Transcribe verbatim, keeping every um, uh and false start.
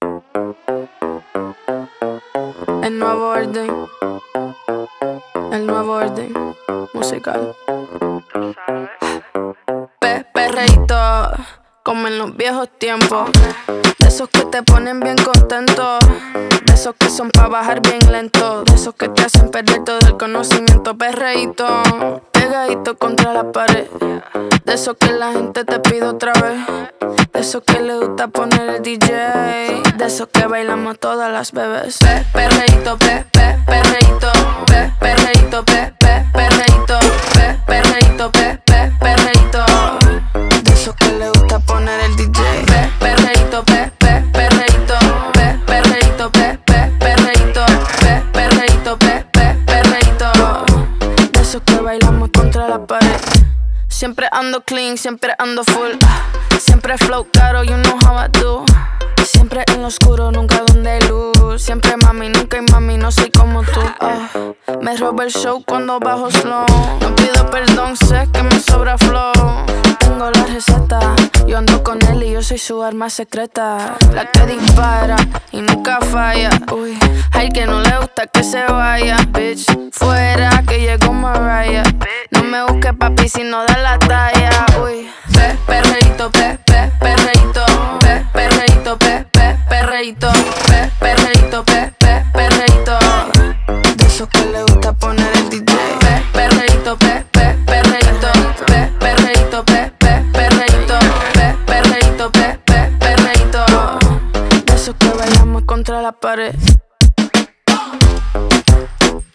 El nuevo orden, el nuevo orden musical. Pe perreíto, como en los viejos tiempos. De esos que te ponen bien contento. De esos que son pa' bajar bien lento. De esos que te hacen perder todo el conocimiento. Perreíto, pegadito contra la pared. De esos que la gente te pide otra vez. De esos que le gusta poner el D J. De esos que bailamos todas las bebés. Pe perreíto, pe pe perreíto, pe perreíto, pe pe perreíto, pe perreíto, pe pe perreíto. De esos que le gusta poner el D J. Pe perreíto, pe pe perreíto, pe perreíto, pe pe perreíto, pe perreíto, pe pe perreíto. De esos que bailamos contra la pared. Siempre ando clean, siempre ando full. Siempre flow caro, you know how I do. Siempre en lo oscuro, nunca donde hay luz. Siempre mami, nunca hay mami, no soy como tú. uh, Me roba el show cuando bajo slow. No pido perdón, sé que me sobra flow. Tengo la receta, yo ando con él y yo soy su arma secreta. La que dispara y nunca falla. Uy, hay que no le gusta que se vaya. Bitch, fuera que llegó Mariah. No me busques papi si no da la talla. Uy, pe, perreíto, pe, pe, perreíto, pe, perreíto, pe, pe, perreíto, pe, perreíto, pe, pe, perreíto. De esos que le gusta poner el D J. Pe, perreíto, pe, pe, perreíto, pe, perreíto, pe, pe, perreíto, pe, perreíto, pe, pe, perreíto. De esos que bailamos contra la pared.